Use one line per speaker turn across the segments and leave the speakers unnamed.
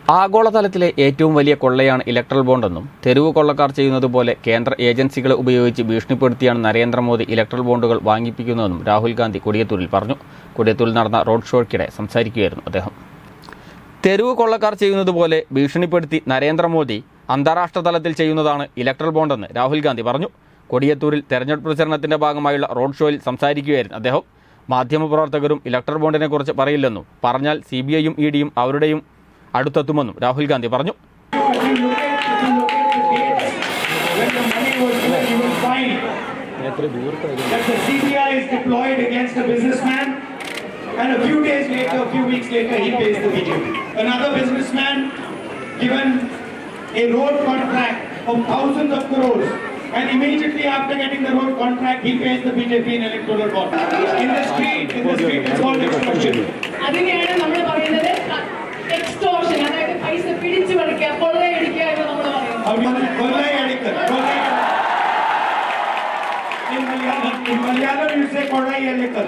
ആഗോളതലത്തിലെ ഏറ്റവും വലിയ കൊള്ളയാണ് ഇലക്ട്രൽ ബോണ്ടെന്നും തെരുവ് കൊള്ളക്കാർ ചെയ്യുന്നതുപോലെ കേന്ദ്ര ഏജൻസികളെ ഉപയോഗിച്ച് ഭീഷണിപ്പെടുത്തിയാണ് നരേന്ദ്രമോദി ഇലക്ട്രൽ ബോണ്ടുകൾ വാങ്ങിപ്പിക്കുന്നതെന്നും രാഹുൽ ഗാന്ധി കൊടിയത്തൂരിൽ പറഞ്ഞു. കൊടിയത്തൂരിൽ നടന്ന റോഡ് ഷോയ്ക്കിടെ സംസാരിക്കുകയായിരുന്നു അദ്ദേഹം. തെരുവ് കൊള്ളക്കാർ ചെയ്യുന്നതുപോലെ ഭീഷണിപ്പെടുത്തി നരേന്ദ്രമോദി അന്താരാഷ്ട്ര തലത്തിൽ ചെയ്യുന്നതാണ് ഇലക്ട്രൽ ബോണ്ടെന്ന് രാഹുൽ ഗാന്ധി പറഞ്ഞു. കൊടിയത്തൂരിൽ തെരഞ്ഞെടുപ്പ് പ്രചരണത്തിന്റെ ഭാഗമായുള്ള റോഡ് ഷോയിൽ സംസാരിക്കുകയായിരുന്നു അദ്ദേഹം. മാധ്യമപ്രവർത്തകരും ഇലക്ട്രൽ ബോണ്ടിനെക്കുറിച്ച് പറയില്ലെന്നും പറഞ്ഞാൽ CBIയും EDയും അവരുടെയും അടുത്തെത്തുമെന്നും രാഹുൽ ഗാന്ധി പറഞ്ഞു.
And a few days later, a few weeks later, he pays the BJP. Another businessman given a road contract of thousands of crores, and immediately after getting the road contract, he pays the BJP in electoral bond. In the street, it's called extortion.
അതിനെയാണ് നമ്മൾ പറയുന്നത് extortion. അതായത് പൈസ പിടിച്ചു പറിക്കുക, കൊള്ളയടിക്കുക എന്ന് നമ്മൾ പറയുന്നത്.
കൊള്ളയടിക്കൽ. In Malayalam, you say കൊള്ളയടിക്കൽ.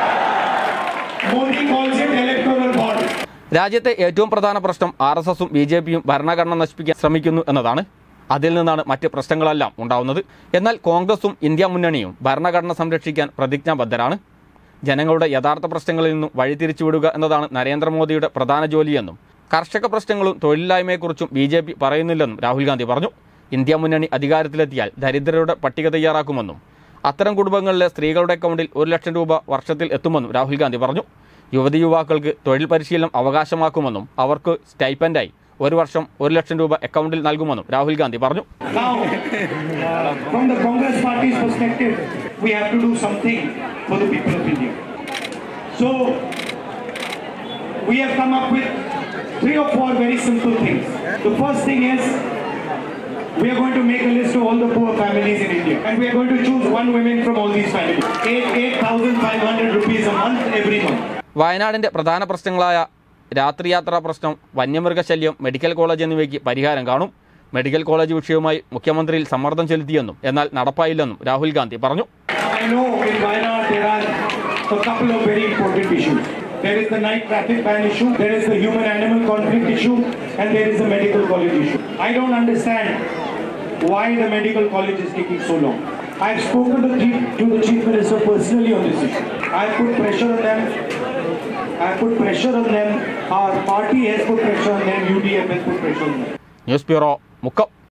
Modi calls it electoral bond.
രാജ്യത്തെ ഏറ്റവും പ്രധാന പ്രശ്നം RSSും BJPയും ഭരണഘടന നശിപ്പിക്കാൻ ശ്രമിക്കുന്നു എന്നതാണ്. അതിൽ നിന്നാണ് മറ്റ് പ്രശ്നങ്ങളെല്ലാം ഉണ്ടാവുന്നത്. എന്നാൽ കോൺഗ്രസും ഇന്ത്യ മുന്നണിയും ഭരണഘടന സംരക്ഷിക്കാൻ പ്രതിജ്ഞാബദ്ധരാണ്. ജനങ്ങളുടെ യഥാർത്ഥ പ്രശ്നങ്ങളിൽ നിന്നും വഴിതിരിച്ചുവിടുക എന്നതാണ് നരേന്ദ്രമോദിയുടെ പ്രധാന ജോലിയെന്നും കർഷക പ്രശ്നങ്ങളും തൊഴിലില്ലായ്മയെക്കുറിച്ചും BJP പറയുന്നില്ലെന്നും രാഹുൽ ഗാന്ധി പറഞ്ഞു. ഇന്ത്യ മുന്നണി അധികാരത്തിലെത്തിയാൽ ദരിദ്രരുടെ പട്ടിക തയ്യാറാക്കുമെന്നും അത്തരം കുടുംബങ്ങളിലെ സ്ത്രീകളുടെ അക്കൗണ്ടിൽ 1 ലക്ഷം രൂപ വർഷത്തിൽ എത്തുമെന്നും രാഹുൽ ഗാന്ധി പറഞ്ഞു. യുവതിയുവാക്കൾക്ക് തൊഴിൽ പരിശീലനം അവകാശമാക്കുമെന്നും അവർക്ക് സ്റ്റൈപ്പൻഡായി 1 വർഷം 1 ലക്ഷം രൂപ അക്കൗണ്ടിൽ നൽകുമെന്നും രാഹുൽ ഗാന്ധി പറഞ്ഞു.
From the Congress party's perspective, we have to do something for the people of India. So, we have come up with 3 or 4 very simple things. The first thing is, we are going to make a list of all the poor families in India, and we are going to choose one woman from all these families. 8,500 rupees a month every month.
വയനാടിന്റെ പ്രധാന പ്രശ്നങ്ങളായ രാത്രിയാത്രാ പ്രശ്നം, വന്യമൃഗശല്യം, medical college എന്നിവയ്ക്ക് പരിഹാരം കാണും. Medical college വിഷയവുമായി മുഖ്യമന്ത്രിയിൽ സമ്മർദ്ദം ചെലുത്തിയെന്നും എന്നാൽ നടപ്പായില്ലെന്നും രാഹുൽ ഗാന്ധി പറഞ്ഞു.
I know in Wayanad there are a couple of very important issues. There is the night traffic ban issue, there is the human-animal conflict issue, and there is the medical college issue. I don't understand why the medical college is taking so long. I have spoken to the Chief Minister personally on this issue. I have put pressure on them. Our party has put pressure on them. UDF has put pressure on them.
News bureau, Mukkam.